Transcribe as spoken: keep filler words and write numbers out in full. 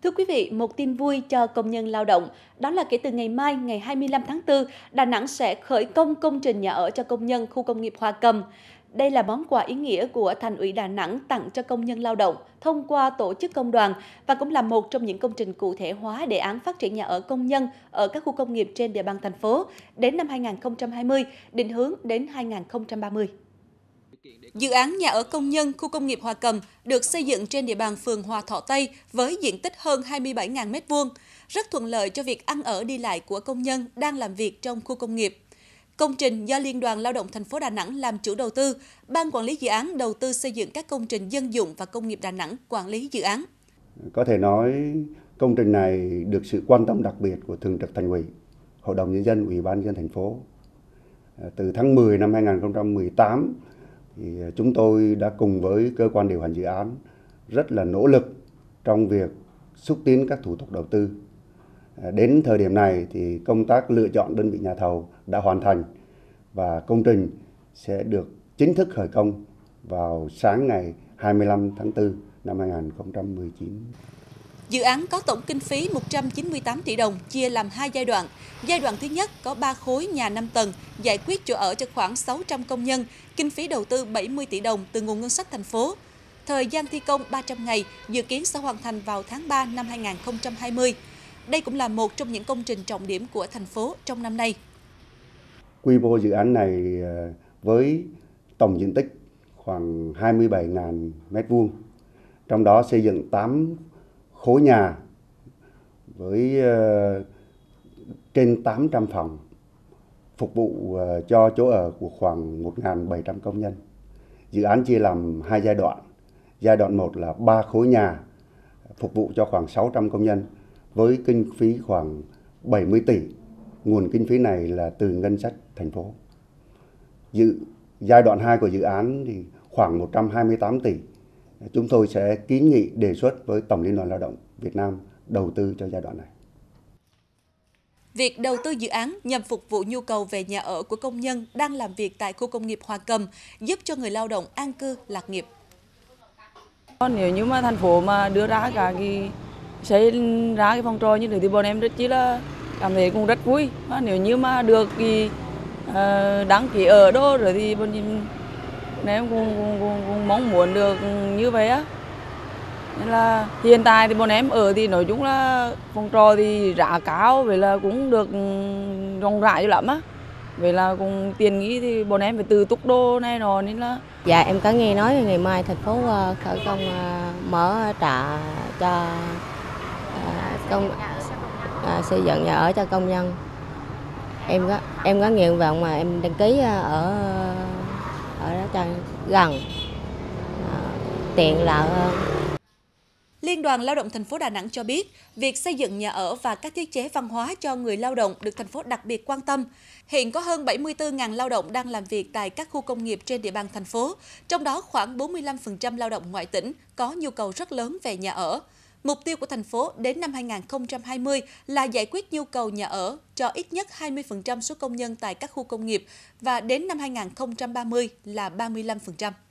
Thưa quý vị, một tin vui cho công nhân lao động, đó là kể từ ngày mai, ngày hai mươi lăm tháng tư, Đà Nẵng sẽ khởi công công trình nhà ở cho công nhân khu công nghiệp Hòa Cầm. Đây là món quà ý nghĩa của Thành ủy Đà Nẵng tặng cho công nhân lao động thông qua tổ chức công đoàn và cũng là một trong những công trình cụ thể hóa đề án phát triển nhà ở công nhân ở các khu công nghiệp trên địa bàn thành phố đến năm hai nghìn không trăm hai mươi, định hướng đến hai nghìn không trăm ba mươi. Dự án nhà ở công nhân khu công nghiệp Hòa Cầm được xây dựng trên địa bàn phường Hòa Thọ Tây với diện tích hơn hai mươi bảy nghìn mét vuông, rất thuận lợi cho việc ăn ở đi lại của công nhân đang làm việc trong khu công nghiệp. Công trình do Liên đoàn Lao động thành phố Đà Nẵng làm chủ đầu tư, Ban quản lý dự án đầu tư xây dựng các công trình dân dụng và công nghiệp Đà Nẵng quản lý dự án. Có thể nói công trình này được sự quan tâm đặc biệt của Thường trực Thành ủy, Hội đồng Nhân dân, Ủy ban nhân dân thành phố. Từ tháng mười năm hai nghìn không trăm mười tám, thì chúng tôi đã cùng với cơ quan điều hành dự án rất là nỗ lực trong việc xúc tiến các thủ tục đầu tư. Đến thời điểm này thì công tác lựa chọn đơn vị nhà thầu đã hoàn thành và công trình sẽ được chính thức khởi công vào sáng ngày hai mươi lăm tháng tư năm hai nghìn không trăm mười chín. Dự án có tổng kinh phí một trăm chín mươi tám tỷ đồng, chia làm hai giai đoạn. Giai đoạn thứ nhất có ba khối nhà năm tầng, giải quyết chỗ ở cho khoảng sáu trăm công nhân, kinh phí đầu tư bảy mươi tỷ đồng từ nguồn ngân sách thành phố. Thời gian thi công ba trăm ngày, dự kiến sẽ hoàn thành vào tháng ba năm hai nghìn không trăm hai mươi. Đây cũng là một trong những công trình trọng điểm của thành phố trong năm nay. Quy mô dự án này với tổng diện tích khoảng hai mươi bảy nghìn mét vuông, trong đó xây dựng tám khối nhà với uh, trên tám trăm phòng, phục vụ uh, cho chỗ ở của khoảng một nghìn bảy trăm công nhân. Dự án chia làm hai giai đoạn. Giai đoạn một là ba khối nhà phục vụ cho khoảng sáu trăm công nhân với kinh phí khoảng bảy mươi tỷ. Nguồn kinh phí này là từ ngân sách thành phố. Dự giai đoạn hai của dự án thì khoảng một trăm hai mươi tám tỷ. Chúng tôi sẽ kiến nghị đề xuất với Tổng Liên đoàn Lao động Việt Nam đầu tư cho giai đoạn này. Việc đầu tư dự án nhằm phục vụ nhu cầu về nhà ở của công nhân đang làm việc tại khu công nghiệp Hòa Cầm, giúp cho người lao động an cư lạc nghiệp. Nếu như mà thành phố mà đưa ra cả cái xây ra cái phòng trọ như thế thì bọn em rất chỉ là cảm thấy cũng rất vui. Nếu như mà được thì uh, đăng ký ở đó rồi thì bọn em cũng, cũng, cũng, cũng mong muốn được như vậy á. Nên là hiện tại thì bọn em ở thì nói chung là phòng trọ thì giá cao, vậy là cũng được rộng rãi lắm á. Vậy là cũng tiền nghĩ thì bọn em phải tự túc đô này nọ nên là. Dạ em có nghe nói ngày mai thành phố khởi công mở trọ cho công à, xây dựng nhà ở cho công nhân. Em có em có nguyện vọng mà em đăng ký ở ở đó cho gần à, tiện lợi hơn. Liên đoàn Lao động thành phố Đà Nẵng cho biết, việc xây dựng nhà ở và các thiết chế văn hóa cho người lao động được thành phố đặc biệt quan tâm. Hiện có hơn bảy mươi tư nghìn lao động đang làm việc tại các khu công nghiệp trên địa bàn thành phố, trong đó khoảng bốn mươi lăm phần trăm lao động ngoại tỉnh có nhu cầu rất lớn về nhà ở. Mục tiêu của thành phố đến năm hai nghìn không trăm hai mươi là giải quyết nhu cầu nhà ở cho ít nhất hai mươi phần trăm số công nhân tại các khu công nghiệp và đến năm hai nghìn không trăm ba mươi là ba mươi lăm phần trăm.